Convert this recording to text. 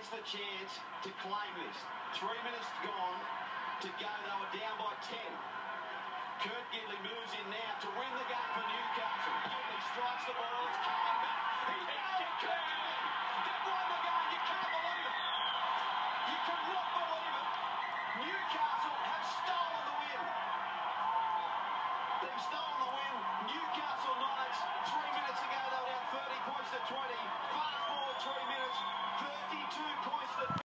There's the chance to claim this. 3 minutes gone to go. They were down by 10. Kurt Gidley moves in now to win the game for Newcastle. Gidley strikes the ball. It's coming back. He hits it. Kurt Gidley. They've won the game. You can't believe it. You cannot believe it. Newcastle have stolen the win. They've stolen the win. Newcastle Knights, 3 minutes ago, they were down 30 points to 20. Fast forward 3 minutes, 32 points to